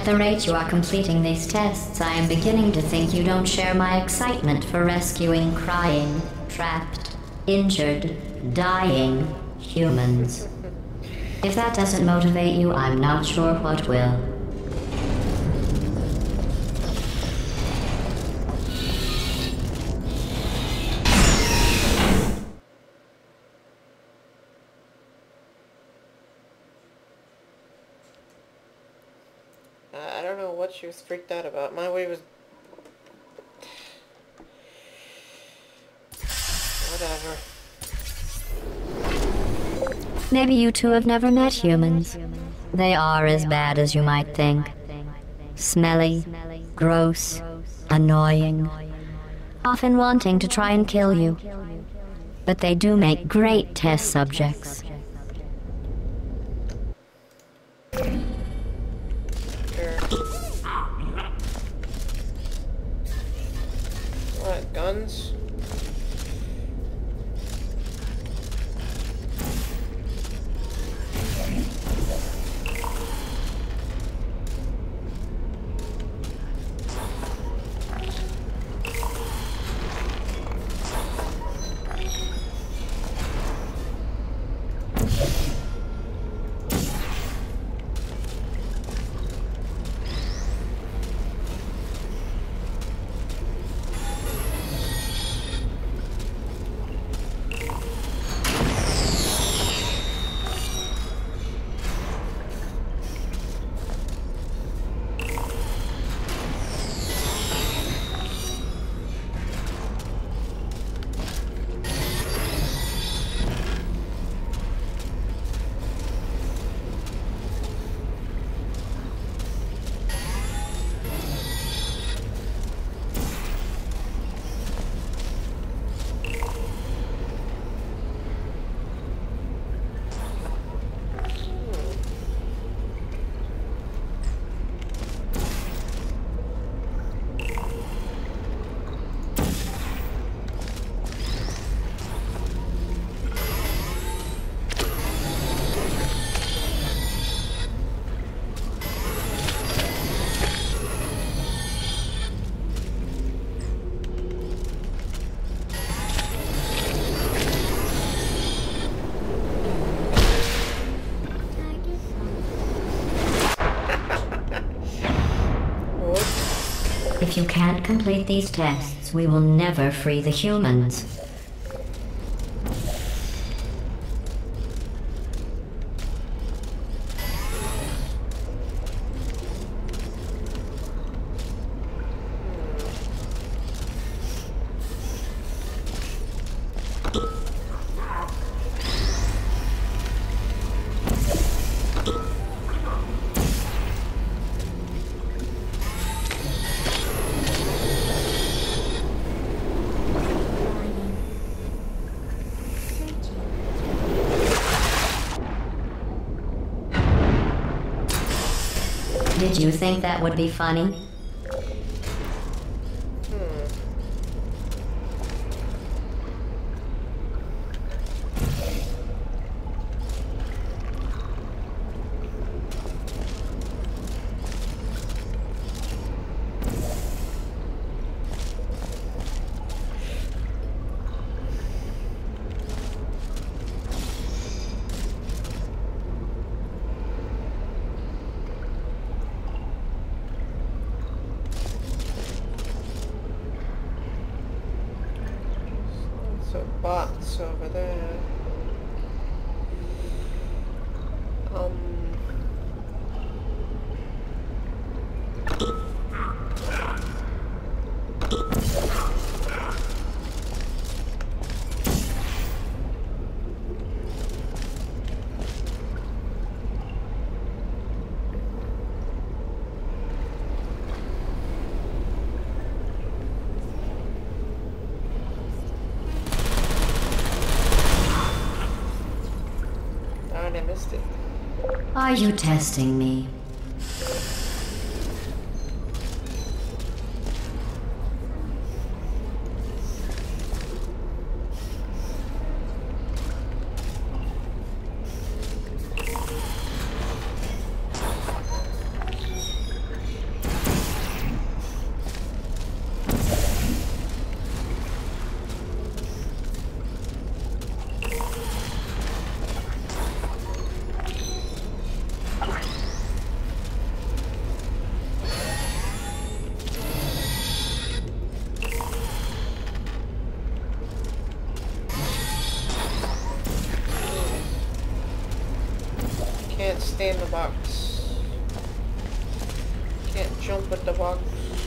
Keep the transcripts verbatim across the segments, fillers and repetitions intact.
At the rate you are completing these tests, I am beginning to think you don't share my excitement for rescuing crying, trapped, injured, dying humans. If that doesn't motivate you, I'm not sure what will. I don't know what she was freaked out about. My way was... Whatever. Maybe you two have never met humans. They are as bad as you might think. Smelly, gross, annoying, often wanting to try and kill you. But they do make great test subjects. What, guns? If you can't complete these tests, we will never free the humans. Did you think that would be funny? Bots over there. Um. I missed it. Are you testing me? can't stay in the box. Can't jump with the box.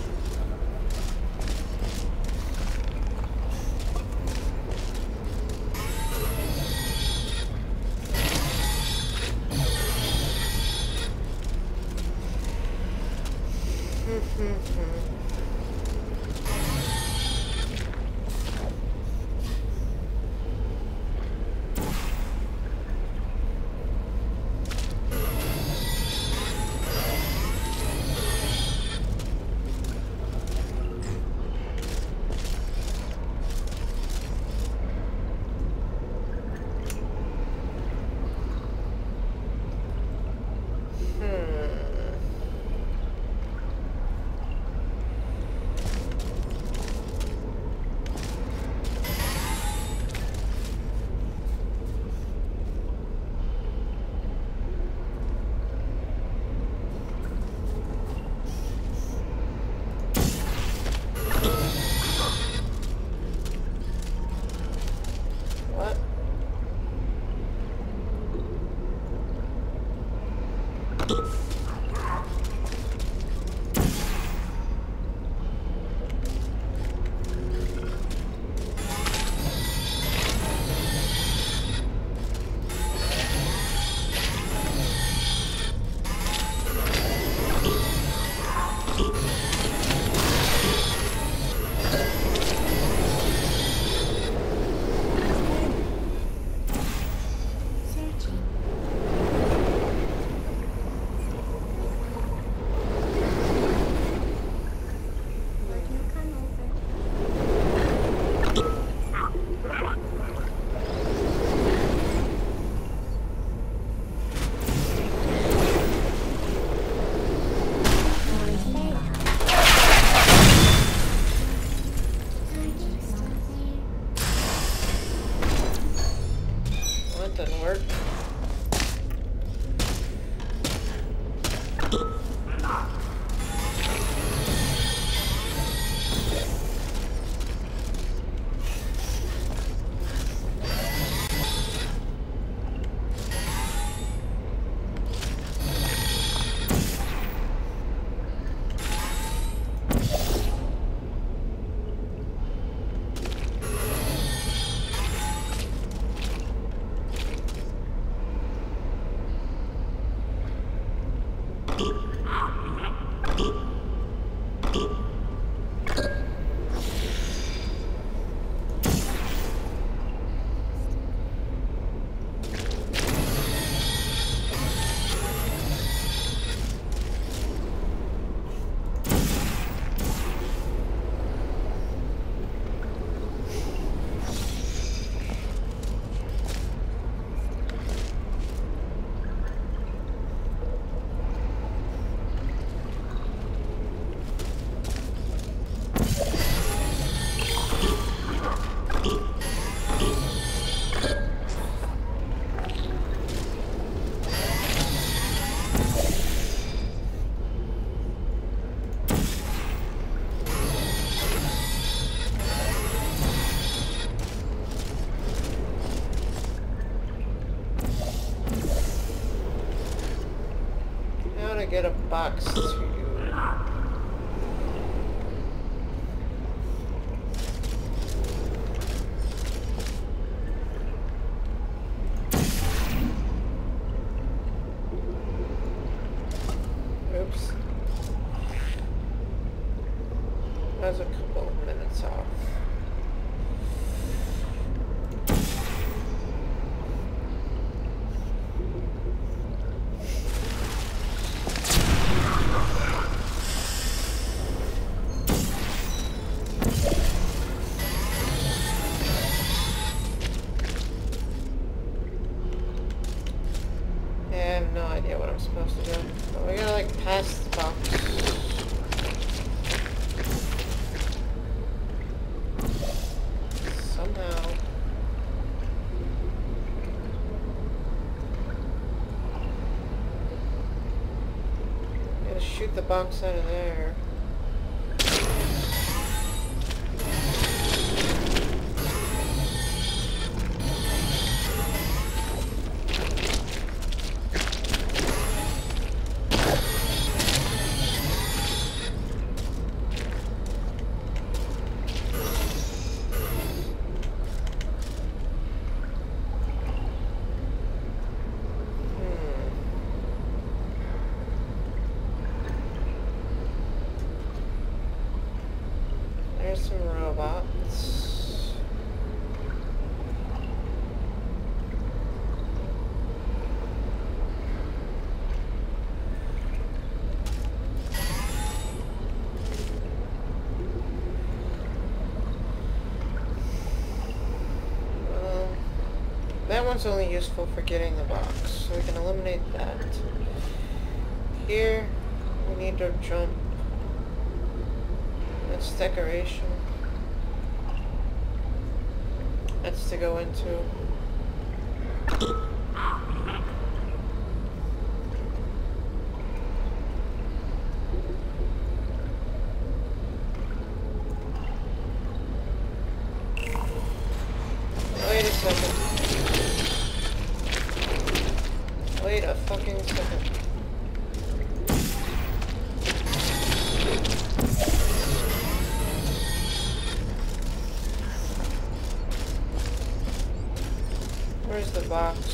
Get a box to you. Oops. That was a couple of minutes off. Supposed to do. But we gotta like pass the box. Somehow. Gotta shoot the box out of there. that one's only useful for getting the box, so we can eliminate that. Here, we need to jump. That's decoration. That's to go into. Wait a second. Wait a fucking second. Where's the box?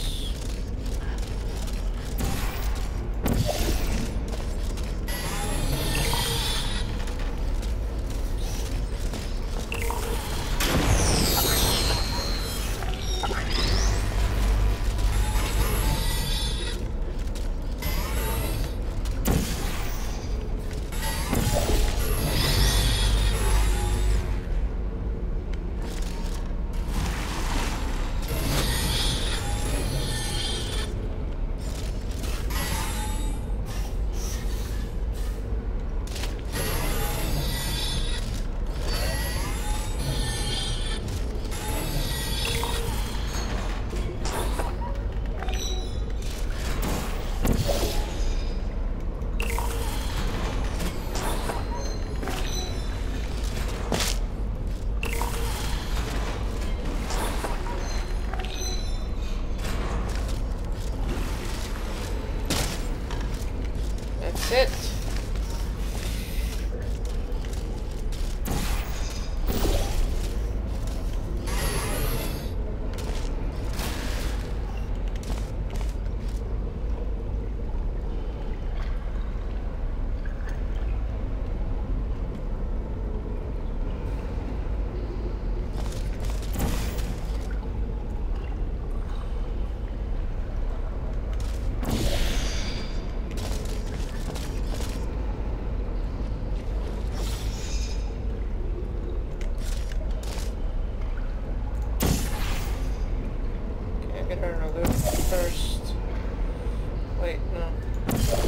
That's it. Get her in a loop first. Wait, no.